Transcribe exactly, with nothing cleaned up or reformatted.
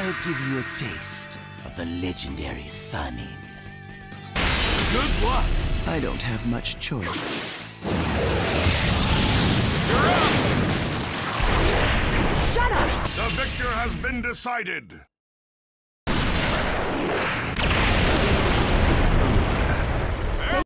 I'll give you a taste of the legendary Sanin. Good luck! I don't have much choice. So... You're up! Shut up! The victor has been decided!